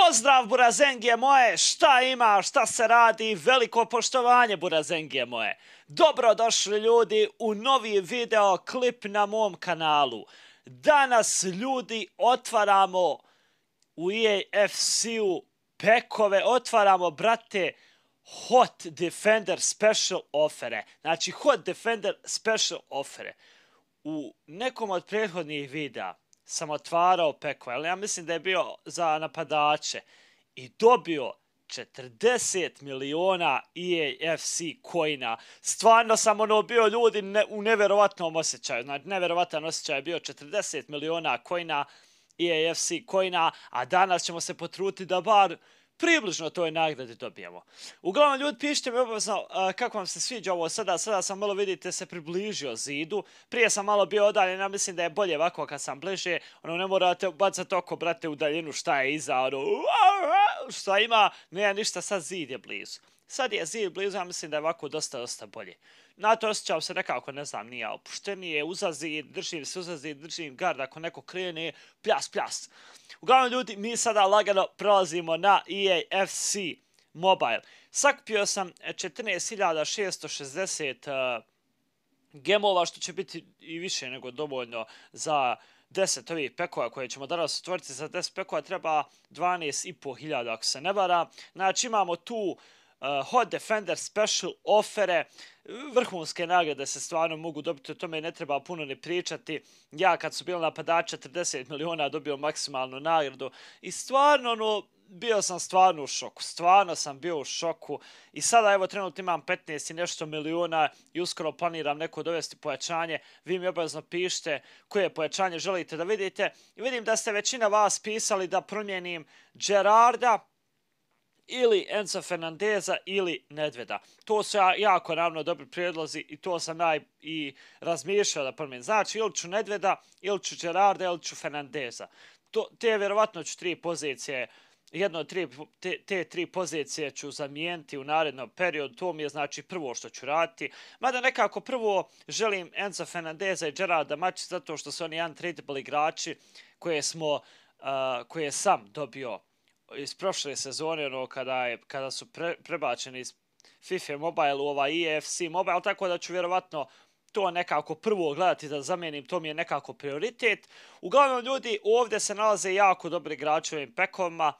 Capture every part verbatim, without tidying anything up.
Pozdrav burazengije moje, šta ima, šta se radi, veliko poštovanje burazengije moje. Dobrodošli ljudi u novi video klip na mom kanalu. Danas ljudi otvaramo u E A F C-u pekove, otvaramo brate Hot Defender Special ofere. Znači Hot Defender Special ofere. U nekom od prethodnih videa sam otvarao pekove, ali ja mislim da je bio za napadače i dobio četrdeset miliona E A F C coina. Stvarno sam ono bio ljudi ne, u neverovatnom osjećaju. Znači neverovatan osjećaj je bio četrdeset miliona coina, E A F C coina, a danas ćemo se potruditi da bar približno toj nagradi dobijemo. Uglavnom ljudi, pišite mi obavezno uh, kako vam se sviđa ovo sada. Sada sam malo, vidite, se približio zidu. Prije sam malo bio odaljen, ja mislim da je bolje ovako kad sam bliže. Ono, ne morate bacati oko, brate, u daljinu šta je iza, ono, šta ima, nema ništa, sad zid je blizu. Sad je zid blizu, ja mislim da je ovako dosta, dosta bolje. Na to osjećao se nekako, ne znam, nije opuštenije, uza zid, držim se uza zid, držim gard, ako neko krene, pljas, pljas. Uglavnom ljudi, mi sada lagano prelazimo na E A F C Mobile. Sakupio sam četrnaest hiljada šesto šezdeset uh, gemova, što će biti i više nego dovoljno za deset ovih pekova koje ćemo danas otvoriti. Za deset pekova treba dvanaest i po hiljada ako se ne vara. Znači imamo tu Uh, Hot Defender Special ofere, vrhunske nagrade se stvarno mogu dobiti, o tome ne treba puno ni pričati. Ja kad su bili napadači četrdeset miliona dobio maksimalnu nagradu i stvarno ono, bio sam stvarno u šoku, stvarno sam bio u šoku i sada evo trenutno imam petnaest i nešto miliona i uskoro planiram neko dovesti pojačanje. Vi mi obavezno pišite koje pojačanje želite da vidite i vidim da ste većina vas pisali da promijenim Gerarda ili Enzo Fernandeza ili Nedveda. To su jako ravno dobri prijedlozi i to sam ja i razmišljao da promijenim. Znači ili ću Nedveda, ili ću Gerarda, ili ću Fernandeza. To, te vjerovatno ću tri pozicije, jedno od tri, te, te tri pozicije ću zamijeniti u narednom periodu. To mi je znači prvo što ću raditi. Mada nekako prvo želim Enzo Fernandeza i Gerarda mači zato što su oni untradable igrači koje smo, uh, koje sam dobio iz prošle sezone, ono, kada, je, kada su pre, prebačeni iz FIFA Mobile u ovaj E A F C Mobile, tako da ću vjerovatno to nekako prvo gledati da zamenim, to mi je nekako prioritet. Uglavnom ljudi, ovdje se nalaze jako dobri igrači ovim pekovima.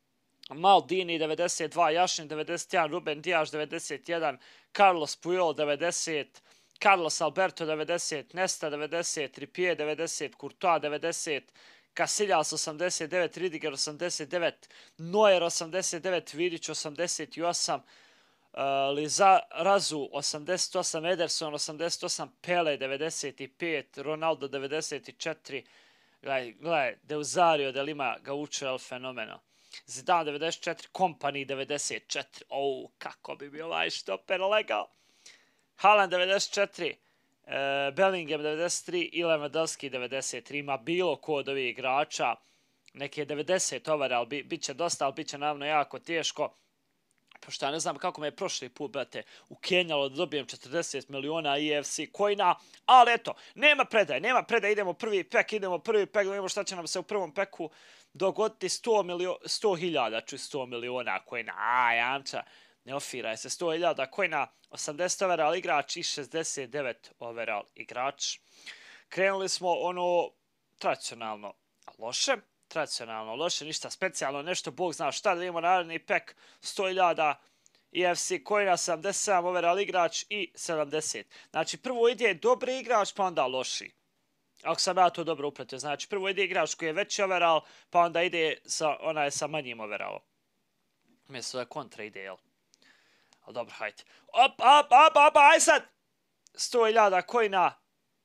Maldini devedeset dva, Jašin devedeset jedan, Ruben Dias devedeset jedan, Carlos Puyol devedeset, Carlos Alberto devedeset, Nesta devedeset, Trippier devedeset, Courtois devedeset, Casillas osamdeset devet, Ridiger osamdeset devet, Neuer osamdeset devet, Vidić osamdeset osam, uh, Lizarazu osamdeset osam, Ederson osamdeset osam, Pele devedeset pet, Ronaldo devedeset četiri, gledaj, gledaj, Deuzario de Lima, Gaucho el fenomeno, Zidane devedeset četiri, Kompany devedeset četiri, oh, kako bi mi ovaj štoper legao, Haaland devedeset četiri, Uh, Bellingham devedeset tri i Lewandowski devedeset tri. Ima bilo ko od ovih igrača, neke devedeset overall, bi, bit će dosta, ali bit će naravno jako teško. Pošto ja ne znam kako me je prošli put, brate, ukenjalo da dobijem četrdeset miliona E A F C coina, ali eto, nema predaje, nema predaje, idemo prvi pek, idemo prvi pek, vidimo šta će nam se u prvom peku dogoditi. sto hiljada ču sto miliona coina, a jamča. Ne ofiraj se, sto hiljada coina, osamdeset overall igrač i šezdeset devet overall igrač. Krenuli smo ono tradicionalno loše, tradicionalno loše, ništa specijalno, nešto bog zna šta, da vidimo naredni pek, sto hiljada E A F C coina, sedamdeset sedam overall igrač i sedamdeset. Znači prvo ide dobri igrač pa onda loši. Ako sam ja to dobro upratio, znači prvo ide igrač koji je veći overall pa onda ide sa, onaj sa manjim overallom. Mjesto da kontra ide, jel? Ali dobro, hajde. Op, op, op, op, aj sad! sto hiljada coina,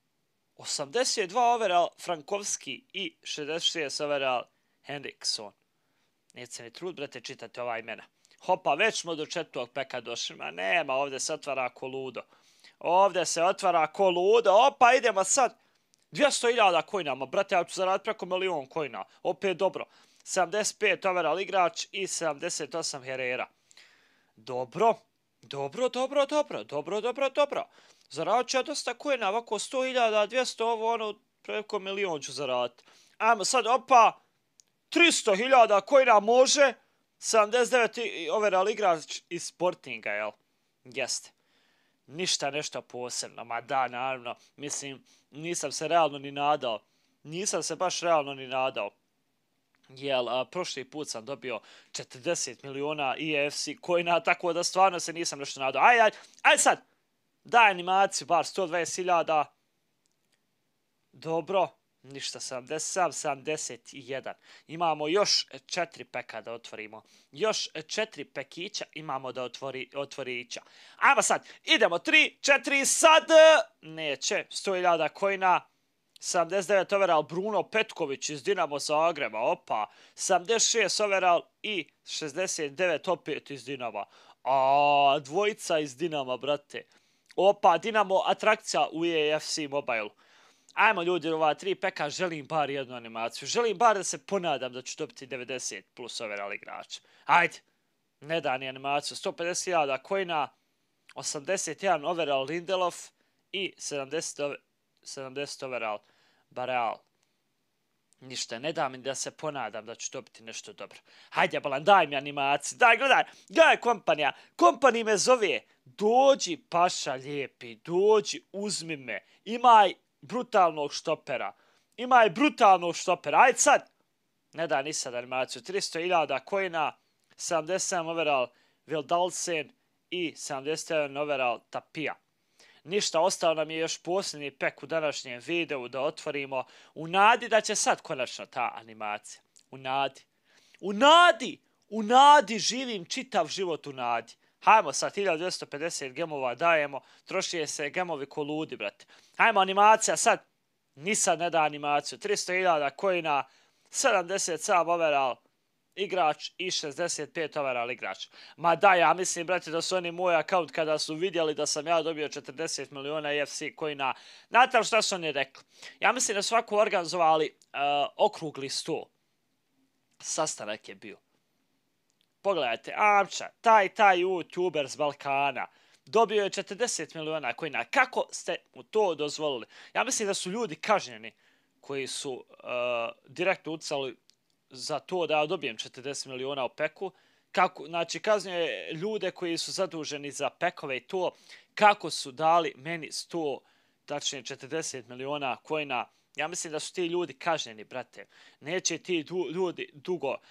osamdeset dva overall Frankovski i šezdeset šest overall Henrikson. Nije se ni trud, brate, čitati ova imena. Hopa, već smo do četvrtog peka došli. Ma nema, ovdje se otvara ko ludo. Ovdje se otvara ko ludo. Opa, idemo sad. dvjesto hiljada coina, ma brate, ja ću zaraditi preko milion coina. Opet dobro. sedamdeset pet overall igrač i sedamdeset osam Herrera. Dobro, dobro, dobro, dobro, dobro, dobro, dobro. Zaradit ću ja dosta coina, ovako sto hiljada, dvjesto, ovo, ono, preko milion ću zaraditi. Ajmo sad, opa, tristo hiljada coina može, sedamdeset devet overall igrač iz Sportinga, jel? Jeste. Ništa nešto posebno, ma da, naravno, mislim, nisam se realno ni nadao. Nisam se baš realno ni nadao. Jel, a, prošli put sam dobio četrdeset miliona E F C coina, tako da stvarno se nisam nešto nadao. Aj, aj, aj sad, daj animaciju, bar sto dvadeset hiljada. Dobro, ništa, sedamdeset sedam, sedamdeset jedan. Imamo još četiri peka da otvorimo. Još četiri pekića imamo da otvori, otvorića. Ajmo sad, idemo, tri, četiri, sad, neće, sto hiljada coina. sedamdeset devet overall Bruno Petković iz Dinamo Zagreba, opa, sedamdeset šest overall i šezdeset devet opet iz Dinama. A, dvojica iz Dinama, brate. Opa, Dinamo atrakcija u E F C Mobile. Ajmo ljudi, ova tri peka, želim bar jednu animaciju. Želim bar da se ponadam da ću dobiti devedeset plus overall igrača. Ajde, ne da ni animaciju. sto pedeset hiljada coina, osamdeset jedan overall Lindelof i sedamdeset overall Bareal. Ništa, ne da mi da se ponadam da ću dobiti nešto dobro. Hajde, balan, daj mi animaciju. Daj, gledaj, gledaj kompanija. Kompanija me zove. Dođi, paša lijepi, dođi, uzmi me. Imaj brutalnog štopera. Imaj brutalnog štopera. Ajde sad. Ne da ni sad animaciju. tristo hiljada coina, sedamdeset sedam overall Vildalsen i sedamdeset jedan overall Tapija. Ništa, ostao nam je još posljednji pek u današnjem videu da otvorimo. U nadi da će sad konačno ta animacija. U nadi. U nadi! U nadi živim čitav život u nadi. Hajmo sad, hiljadu dvjesto pedeset gemova dajemo. Trošije se gemovi ko ludi, brate. Hajmo animacija sad. Ni sad ne da animaciju. tristo hiljada coina, sedamdeset sedam overall igrač i šezdeset pet overall igrač. Ma da, ja mislim, brate, da su oni moj akaunt kada su vidjeli da sam ja dobio četrdeset miliona E F C coina. Znate li šta su oni rekli? Ja mislim da su ovako organizovali uh, okrugli sto. Sastanak je bio. Pogledajte, Amča, taj, taj YouTuber s Balkana, dobio je četrdeset miliona coina. Kako ste mu to dozvolili? Ja mislim da su ljudi kažnjeni koji su uh, direktno ucali za to da ja dobijem četrdeset miliona u peku. Kako, znači, kaznuje ljude koji su zaduženi za pekove i to, kako su dali meni sto, tačnije četrdeset miliona coina. Ja mislim da su ti ljudi kažnjeni, brate. Neće ti du, ljudi dugo uh,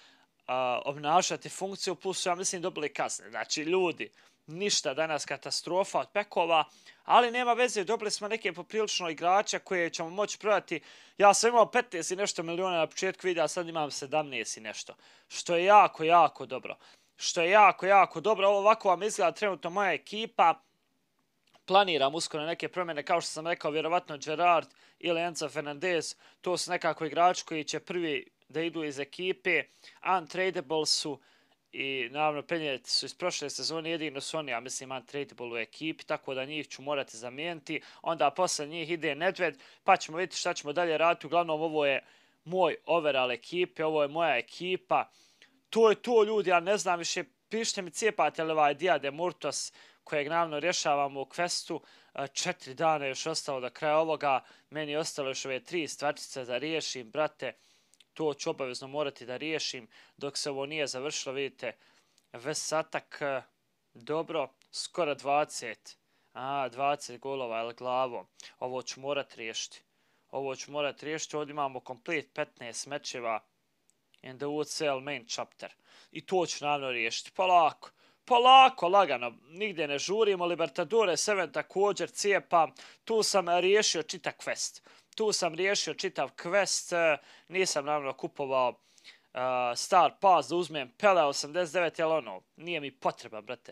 obnašati funkciju, plus ja mislim dobili kazne. Znači, ljudi, ništa danas katastrofa od pekova, ali nema veze, dobili smo neke poprilično igrača koje ćemo moći prodati. Ja sam imao petnaest i nešto miliona na početku videa, sad imam sedamnaest i nešto. Što je jako, jako dobro. Što je jako, jako dobro. Ovo ovako vam izgleda trenutno moja ekipa. Planiram uskoro neke promjene, kao što sam rekao, vjerovatno Gerard ili Enzo Fernandez. To su nekako igrači koji će prvi da idu iz ekipe. Untradable su. I naravno penjeti su iz prošle sezone, jedino su oni, ja mislim, untradable u ekipi, tako da njih ću morati zamijeniti. Onda posle njih ide Nedved, pa ćemo vidjeti šta ćemo dalje raditi. Uglavnom, ovo je moj overall ekipe, ovo je moja ekipa. To je to, ljudi, ja ne znam više, pišite mi, cijepate li ovaj Dia de Muertos, kojeg naravno rješavamo u questu. Četiri dana još ostalo do kraja ovoga, meni je ostalo još ove tri stvarčice da riješim, brate. To ću obavezno morati da riješim dok se ovo nije završilo. Vidite, Vesatak, dobro, skoro dvadeset. A, dvadeset golova, ili glavom. Ovo ću morati riješiti. Ovo ću morati riješiti. Ovdje imamo komplet petnaest mečeva in the U C L main chapter. I to ću naravno riješiti. Polako, polako, lagano. Nigdje ne žurimo. Libertadores sedam također cijepam. Tu sam riješio čitav quest. Tu sam riješio čitav quest, nisam naravno kupovao uh, Star Pass da uzmem Pele osamdeset devet, jel ono, nije mi potreba, brate.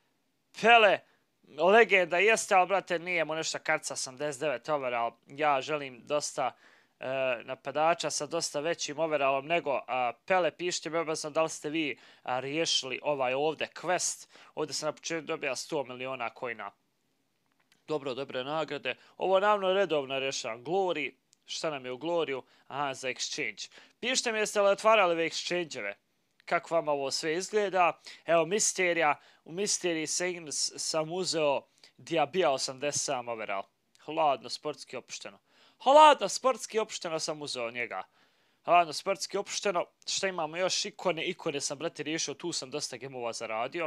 Pele, legenda jeste, ali brate, nije mu nešto karca osamdeset devet overall. Ja želim dosta uh, napadača sa dosta većim overallom nego uh, Pele. Pišite mi obavezno da li ste vi uh, riješili ovaj ovdje quest. Ovdje sam na početku dobija sto miliona coina. Dobro, dobre nagrade. Ovo naravno redovno rješavam. Glory, šta nam je u Gloriju? Aha, za exchange. Pišite mi jeste li otvarali ove exchange-eve. Kako vam ovo sve izgleda. Evo, Misterija. U Misteriji sam uzeo Diabija osamdeset sedam overall. Hladno, sportski opušteno. Hladno, sportski opušteno sam uzeo njega. hladno sportski opušteno. Šta imamo još? Ikone, ikone sam, brate, riješio, tu sam dosta gemova zaradio.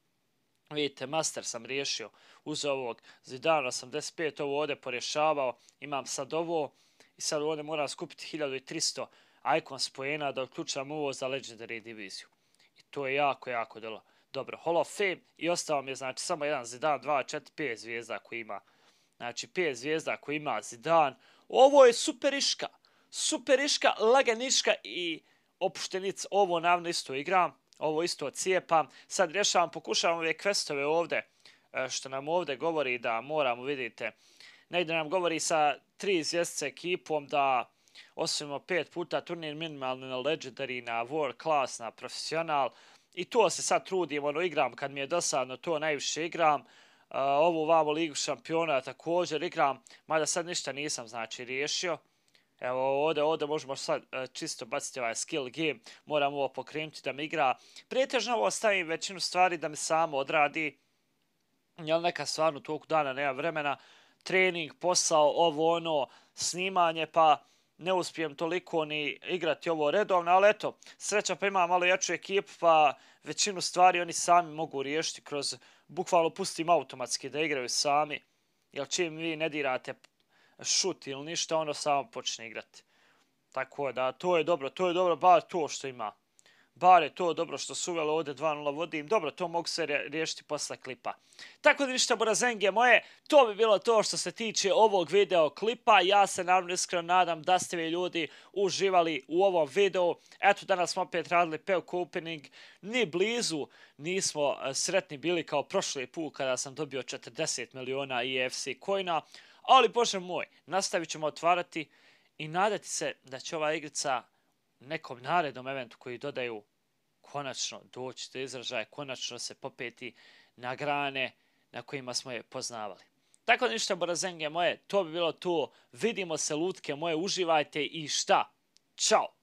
Vidite, master sam riješio uz ovog Zidana osamdeset pet, ovo ovdje porješavao, imam sad ovo i sad ovdje moram skupiti hiljadu tristo icons poena da odključam ovo za Legendary diviziju. I to je jako, jako delo. Dobro, Hall of Fame i ostao mi je znači samo jedan Zidane, dva, četiri, pet zvijezda koji ima. Znači pet zvijezda koji ima Zidane. Ovo je superiška, superiška, laganiška i opuštenica. Ovo naravno isto igram. Ovo isto cijepam. Sad rješavam, pokušavam ove questove ovdje, što nam ovdje govori da moramo, vidite, negdje nam govori sa tri zvjezdice ekipom da osvojimo pet puta turnir minimalno na Legendary, na World Class, na Profesional. I to se sad trudim, ono, igram kad mi je dosadno, to najviše igram. Uh, ovu vamo Ligu šampiona također igram, mada sad ništa nisam, znači, riješio. Evo ovdje, ovdje možemo sad uh, čisto baciti ovaj skill game, moram ovo pokrenuti da mi igra. Prijetežno ovo stavim većinu stvari da mi samo odradi, jel neka stvarno toliko dana nema vremena, trening, posao, ovo ono, snimanje, pa ne uspijem toliko ni igrati ovo redovno, ali eto, sreća pa imam malo jaču ekipu, pa većinu stvari oni sami mogu riješiti kroz, bukvalno pustim automatski da igraju sami, jer čim vi ne dirate šut ili ništa, ono samo počne igrati. Tako da, to je dobro, to je dobro, bar to što ima. Bar je to dobro što su uveli ovdje dva nula vodim. Dobro, to mogu se riješiti posle klipa. Tako da ništa, burazengije moje, to bi bilo to što se tiče ovog video klipa. Ja se naravno iskreno nadam da ste vi ljudi uživali u ovom videu. Eto, danas smo opet radili Pevko opening. Ni blizu nismo sretni bili kao prošli put kada sam dobio četrdeset miliona E F C coina. Ali, bože moj, nastavit ćemo otvarati i nadati se da će ova igrica nekom narednom eventu koji dodaju konačno doći do izražaja, konačno se popeti na grane na kojima smo je poznavali. Tako da ništa, burazenge moje, to bi bilo to. Vidimo se, lutke moje, uživajte i šta? Ćao!